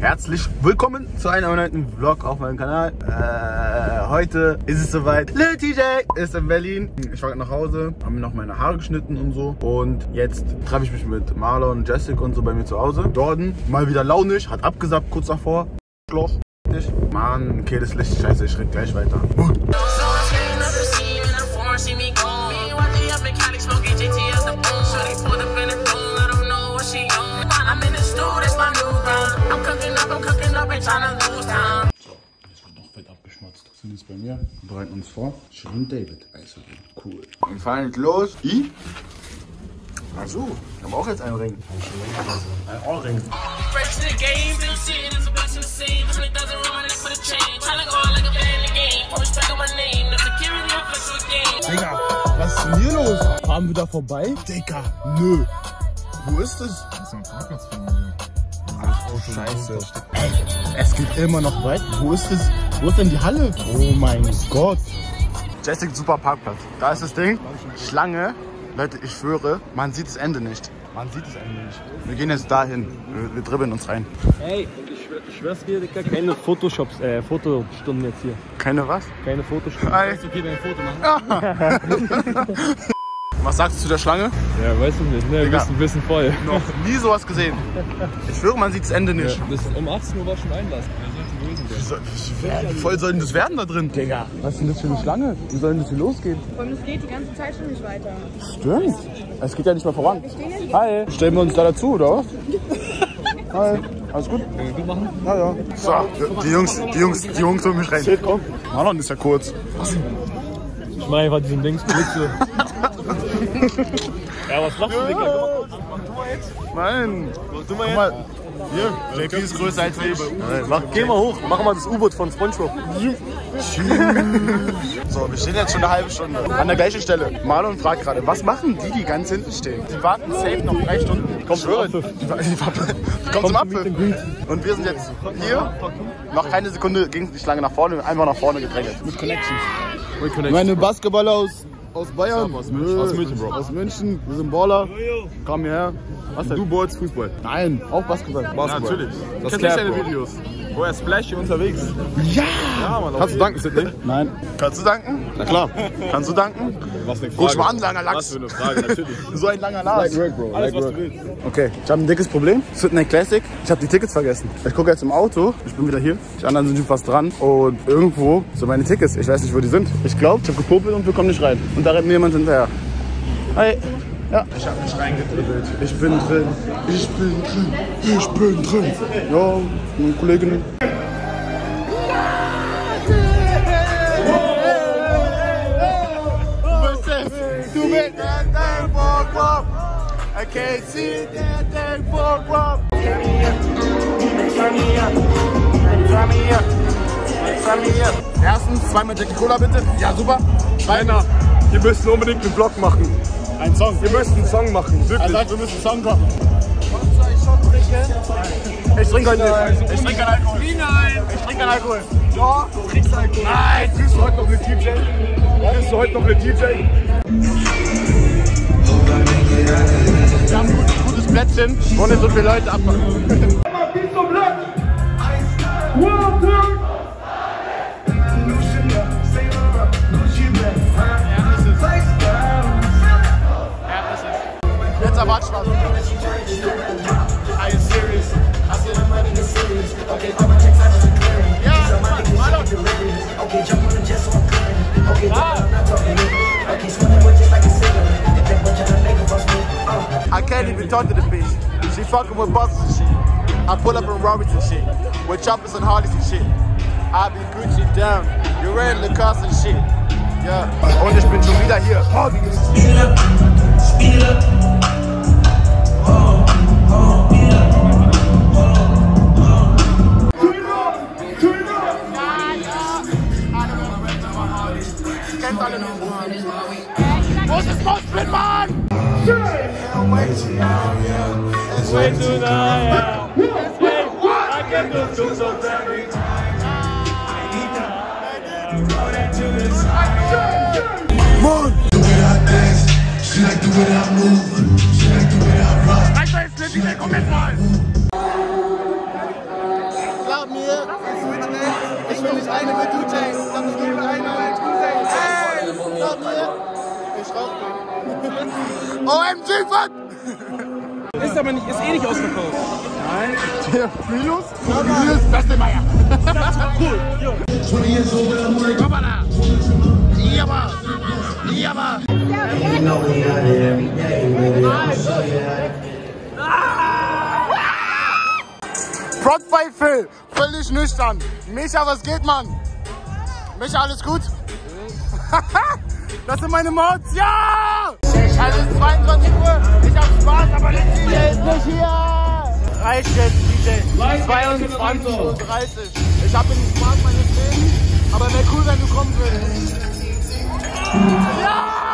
herzlich willkommen zu einem neuen Vlog auf meinem Kanal. Heute ist es soweit. Lil TJ ist in Berlin. Ich war nach Hause, habe mir noch meine Haare geschnitten und so. Und jetzt treffe ich mich mit Marlon, Jessica und so bei mir zu Hause. Jordan, mal wieder launisch, hat abgesagt kurz davor. Loch. Mann, okay, das Licht, scheiße, ich rede gleich weiter. So, jetzt wird noch fett abgeschmatzt. Sind jetzt bei mir, wir bereiten uns vor. Shirin David, also cool. Wir fahren jetzt los. I? Achso, ich habe auch jetzt einen Ring. Ein Ohrring. Digga, was ist denn hier los? Fahren wir da vorbei? Digga, nö. Wo ist das? Das ist ein Parkplatz von mir. Ach du Scheiße. Ey, es geht immer noch weit. Wo ist das? Wo ist denn die Halle? Oh mein Gott. Jessica, super Parkplatz. Da ist das Ding. Schlange. Leute, ich schwöre, man sieht das Ende nicht. Man sieht das Ende nicht. Wir gehen jetzt dahin. Wir dribbeln uns rein. Ey, ich schwör's dir, Digga, keine Fotostunden jetzt hier. Keine was? Keine Fotostunden. Ist okay, wenn wir ein Foto machen? Was sagst du zu der Schlange? Ja, weiß ich nicht, ne? Du bist ein bisschen voll. Noch nie sowas gesehen. Ich schwöre, man sieht das Ende nicht. Ja, das um 18 Uhr war schon Einlass. Wie voll soll denn das werden da drin? Digga, was ist denn das für eine Schlange? Wie soll denn das hier losgehen? Und es geht die ganze Zeit schon nicht weiter. Stimmt. Es geht ja nicht mehr voran. Hi. Stellen wir uns da dazu, oder was? Hi. Alles gut? Können wir gut machen? Ja, ja. So, die Jungs holen mich rein. Shit, komm. Marlon ist ja kurz. Was? Ich meine einfach diesen Dingsblick so. Ja, was machst du, Digga? Nein. Guck mal. Hier, JP ist größer als ich. Geh mal hoch, mach mal das U-Boot von SpongeBob. So, wir stehen jetzt schon eine halbe Stunde an der gleichen Stelle. Marlon fragt gerade, was machen die ganz hinten stehen? Die warten safe noch 3 Stunden. Kommt zum Abpfiff. Kommt zum Abpfiff. Und wir sind jetzt hier. Noch keine Sekunde ging es nicht lange nach vorne, einfach nach vorne gedrängelt. Mit Connections. Meine Basketballer aus Bayern. Aus München, Bro. Aus München. Wir sind Baller. Komm hierher. Was denn? Du ballst Fußball? Nein, auch Basketball. Ja, natürlich. Das kennst du deine Videos. Wo er Splashy unterwegs. Ja! Ja, Mann. Kannst du danken, Sidney? Nein. Kannst du danken? Na klar. Kannst du danken? Was eine Frage. Guck mal an, langer Lachs. Was für eine Frage, natürlich. So ein langer Lachs. Like work, Bro. Alles, was du willst. Okay, ich habe ein dickes Problem. Sydney Classic. Ich habe die Tickets vergessen. Ich gucke jetzt im Auto. Ich bin wieder hier. Die anderen sind schon fast dran. Und irgendwo sind meine Tickets. Ich weiß nicht, wo die sind. Ich glaube, ich habe gepopelt und wir kommen nicht rein. Und da rennt mir jemand hinterher. Hi. Ja. Ich habe mich reingedribbelt. Ich bin drin. Ich bin drin. Ich bin drin. Ja, meine Kollegin. Du bist der Bock. I can't see that Bock. Erstens, zweimal Jackie Cola bitte. Ja, super. Zweiter, wir müssen unbedingt einen Vlog machen. Ein Song. Wir müssen einen Song machen, wirklich. Er sagt, wir müssen einen Song machen. Ich trinke heute nicht. Ich trinke keinen Alkohol. Nein. Ich trinke keinen Alkohol. Ja, du trinkst Alkohol. Nein. Kriegst du heute noch eine TJ? Kriegst du heute noch eine TJ? Wir haben ein gutes Plätzchen, wo nicht so viele Leute abmachen. Jetzt erwarte ich was. Are you serious? Ja, Marlon. I can't even talk to the bitch. She fucking with buses and shit. I pull up in Roberts and shit. With choppers and Harleys and shit. I be Gucci down. You're ready to cuss and shit. Ja, und ich bin schon wieder hier. Speed up. Wo ist das Mosplit, Mann? It's way too nice. It's way I can do so very Moon! Do it out dance. She like the way I move. She like the way I rock. Alter, jetzt Lippy, komm jetzt mal! eine mit 2 Chainz. Ich glaube, ich gebe eine mit 2 Chainz. Hey, glaub mir. Ich rauch nicht. OMG, fuck! Ist aber nicht, ist eh nicht ausverkauft. Nein. Der Minus? Minus, beste Meier. Cool. Jo. Hoppala. Jabba. Jabba. Prod bei Phil. Völlig nüchtern. Micha, was geht, Mann? Micha, alles gut? Das sind meine Mods. Ja! Es ist 22 Uhr. Ich hab Spaß, aber der DJ ist nicht hier. Reicht jetzt, DJ. 22:30 Uhr. Ich hab den Spaß meines Lebens, aber wäre cool, wenn du kommen würdest. Ja!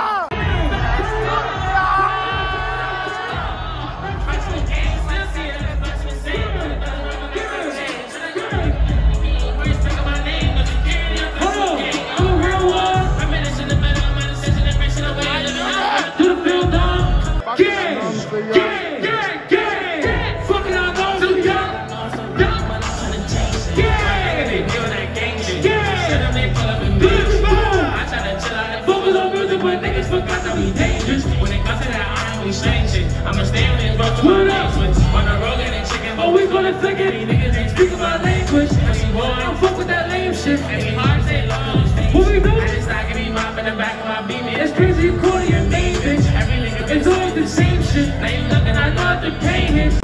I'ma stay on this road to my language. On the road getting chicken, but we gonna flick it. These niggas ain't speak about language. I see boy, I don't fuck with that lame shit. And we hard say long. What we do? I just like to be mop in the back of my beat. It's crazy you call your name, bitch. Every nigga it's always the same shit. Now you looking, I know the pain hits.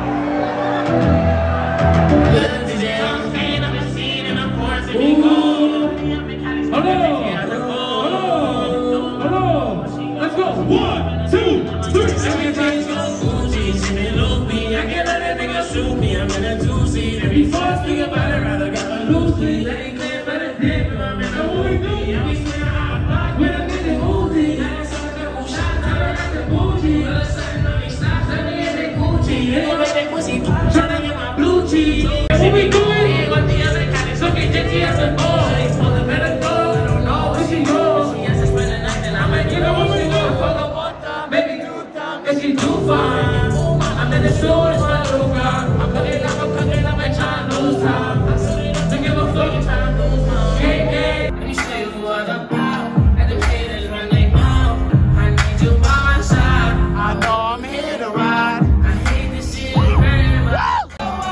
Let's go. 1, 2, 3. Every time you go Gucci, see me loopy. I can't let that nigga shoot me. I'm in a 2-seat. Every first thing about it, rather got my loosely. Let it clear by the dip. I'm in a Uzi. I'm swearing I'm back with a nigga Uzi. I ain't so good who shot down at the bougie. All of a sudden, I'm stopped. Let me get that Gucci. They gon' make that pussy pop. Tryna get my blue cheese. What we doing? He ain't got the other kind of so get jetty as a boy. They supposed to better go. I don't know what she goes. She has to spend the night, and I'ma give her what she goes. Fuck up one time, baby 2 times, cause she too fine. I'm in the store, it's my little girl. I'm cooking, I'm trying to lose time. I don't give a fuck, I'm trying to lose time. Hey, hey, let me show you what I'm about. Let them haters run their mouth. I need you by my side. I know I'm here to ride. I hate this shit very much.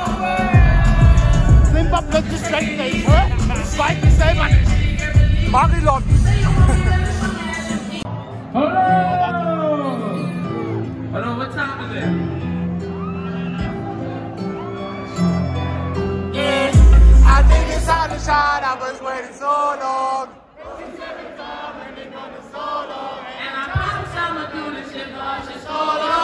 Sind wir plötzlich Backstage, hä? Ich weiß mich selber nicht. Marilon. Hold on, what time is it? I think it's time to shine, I was waiting so long. And I promise I'ma do this shit for us, just hold on.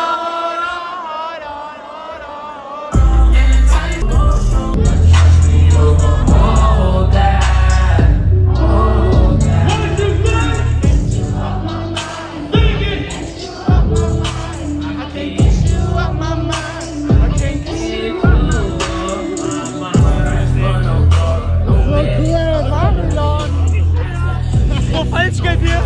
Falschgeld hier!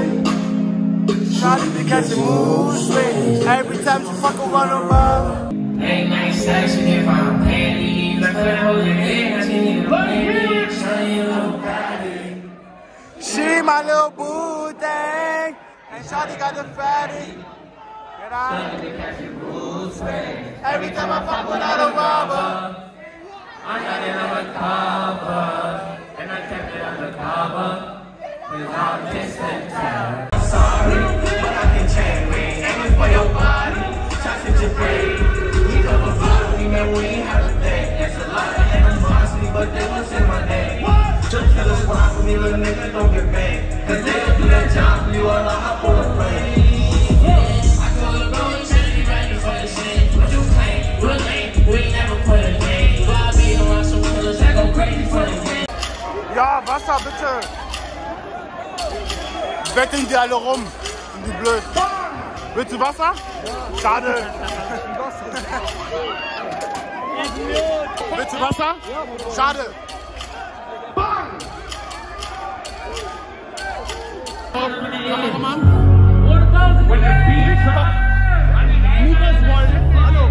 Shawty be catching mood swings every time she fuck around her mouth. Ain't nice sex if I'm petty. Like a whole day, I need to play. Show you little body. She my little boo thing. And shawty got the fatty. Get out. Every time I fuck without a rubber. I got it undercover. And I kept it undercover. Without distant time. I'm sorry, but I can change me. Aiming for your body. Shots at your brain. We never fought, we met when we had a thing. There's a lot of animosity, but they was in my name. Just kill a squad for me, little niggas don't get paid. Cause they'll do that job for you while I hop on a plane. I call it going crazy, right before the shit. What you claim? Real name, we ain't never put a name. So I be around some killers that go crazy for the game. Ja, Wasser bitte. Betteln die alle rum. Sind die blöd. Willst du Wasser? Ja. Schade. Willst du Wasser? Ja. Schade. Komm mal. When the beat drops, Lukas wollen. Hallo.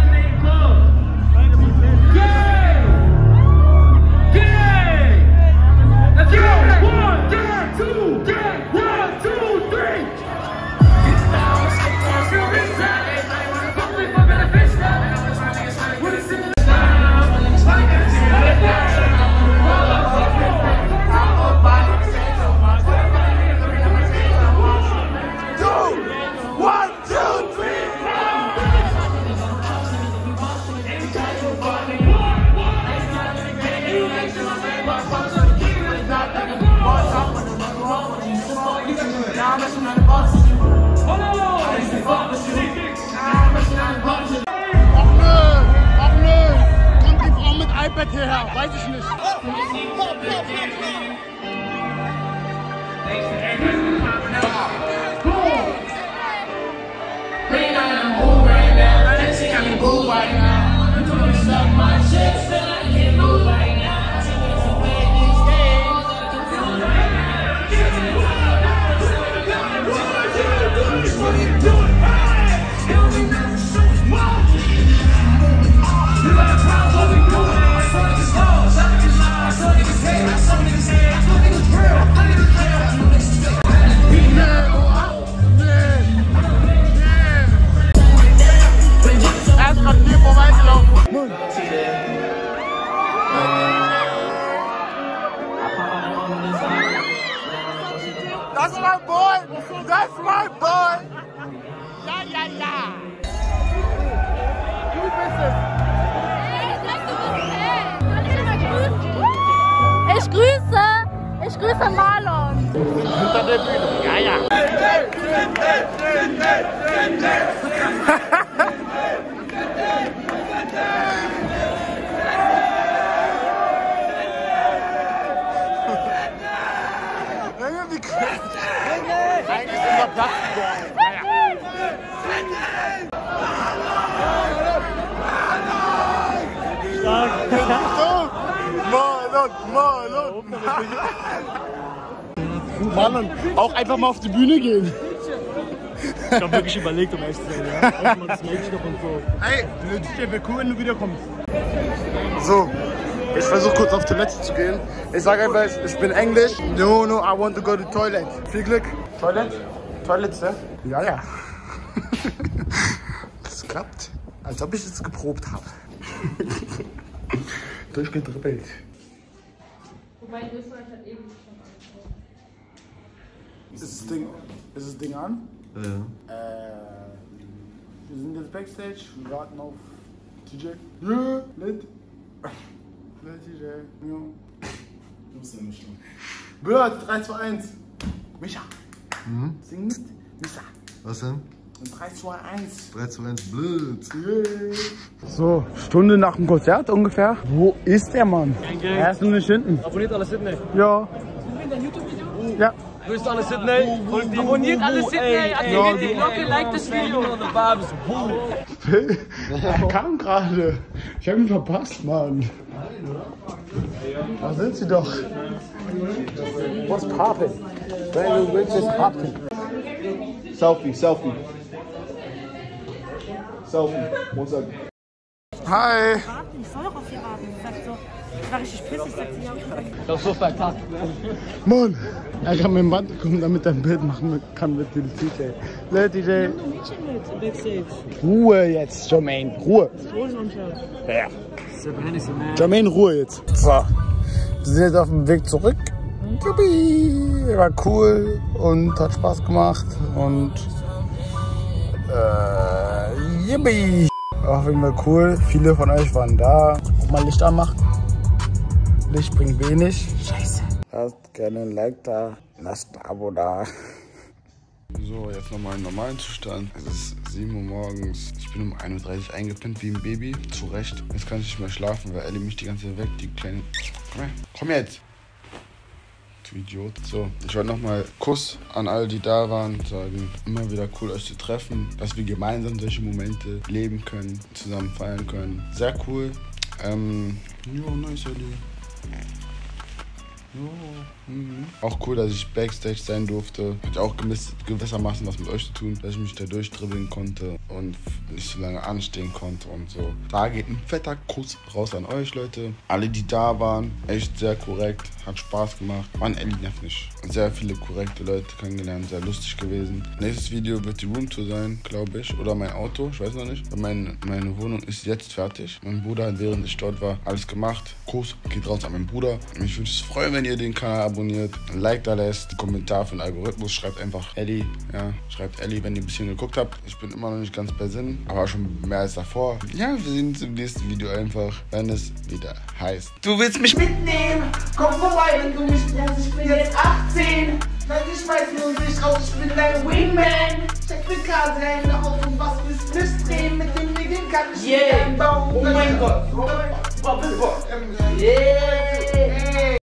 Let's go! 1, 2, 3. Ach nö, kommt die Frau mit iPad hierher, weiß ich nicht. That's my boy! That's my boy! Ja, ja, ja! Du bist es! Ich grüße Marlon! Hinter der Bühne! Ja, ja! Eigentlich ist unser Platz geworden. Marlon, auch einfach mal auf die Bühne gehen. Ich hab wirklich überlegt, um echt zu sein, ja. Auch mal das Mädchen noch und so. Ey, wäre cool, wenn du wiederkommst. So, ich versuche kurz auf Toilette zu gehen. Ich sage einfach, ich bin Englisch. No, I want to go to toilet. Viel Glück. Toilet? Toilet, ne? Ja, ja. Das klappt. Als ob ich es geprobt habe. Durchgedribbelt. Wobei Österreich hat eben schon angesprochen. Ist das Ding an? Ja. Wir sind jetzt Backstage, wir warten auf TJ. Ja, lit. TJ, ja. Du bist ja nicht schlimm. Bird, 3, 2, 1. Micha. Sing mit. Micha. Was denn? 3, 2, 1. 3 zu 1, blöd. Yeah. So, Stunde nach dem Konzert ungefähr. Wo ist der Mann? Er ist nur nicht hinten. Abonniert alle Sydney. Ja. Sind wir in dein YouTube-Video? Ja. Grüßt alle Sydney. Abonniert alle Sydney, aktiviert die Glocke, like das Video. Er kam gerade. Ich hab ihn verpasst, Mann. Da sind sie doch. What's poppin'? Brand new Rich is poppin'. Selfie. Selfie. 1 second. Hi. Ich soll doch auf sie warten. Sie sagt so, ich war richtig pissig, sagt sie, ja, okay. Das ist so verkackt. Mann, er kann mit dem Band kommen, damit er ein Bild machen kann mit dem DJ. Le DJ. Nimm nur Mädchen mit, Backstage. Ruhe jetzt, Jermaine. Ruhe. Ja. Jermaine, Ruhe jetzt. So, wir sind jetzt auf dem Weg zurück. Juppie. War cool und hat Spaß gemacht. Und yippie. Auf jeden Fall cool. Viele von euch waren da. Auch mal Licht anmachen. Licht bringt wenig. Scheiße. Lasst gerne ein Like da. Lasst ein Abo da. So, jetzt nochmal im normalen Zustand. Es ist 7 Uhr morgens. Ich bin um 1:30 Uhr eingepennt wie ein Baby. Zu Recht. Jetzt kann ich nicht mehr schlafen, weil Ellie mich die ganze Zeit weg. Die kleine. Komm her. Komm jetzt. Du Idiot. So, ich wollte nochmal Kuss an alle, die da waren, sagen, immer wieder cool, euch zu treffen, dass wir gemeinsam solche Momente leben können, zusammen feiern können. Sehr cool. Jo, nice, Ellie. Jo. Auch cool, dass ich Backstage sein durfte. Hat auch gewissermaßen was mit euch zu tun, dass ich mich da durchdribbeln konnte und nicht so lange anstehen konnte und so. Da geht ein fetter Kuss raus an euch, Leute. Alle, die da waren, echt sehr korrekt, hat Spaß gemacht. Mann, Ellie nervt nicht. Sehr viele korrekte Leute kennengelernt, sehr lustig gewesen. Nächstes Video wird die Roomtour sein, glaube ich, oder mein Auto, ich weiß noch nicht. Meine Wohnung ist jetzt fertig. Mein Bruder hat, während ich dort war, alles gemacht. Kuss geht raus an meinen Bruder. Mich würde es freuen, wenn ihr den Kanal abonniert, ein Like da lässt, einen Kommentar für den Algorithmus, schreibt einfach Ellie, ja, schreibt Ellie, wenn ihr ein bisschen geguckt habt. Ich bin immer noch nicht ganz bei Sinn, aber schon mehr als davor. Ja, wir sehen uns im nächsten Video einfach, wenn es wieder heißt. Du willst mich mitnehmen? Komm vorbei, wenn du mich brauchst, ich bin jetzt 18. Nein, ich weiß nur nicht raus, ich bin dein Wingman. Check mit K3 auf und was willst du drehen? Mit den Regeln kann ich nicht einbauen. Oh mein Gott. Yeah.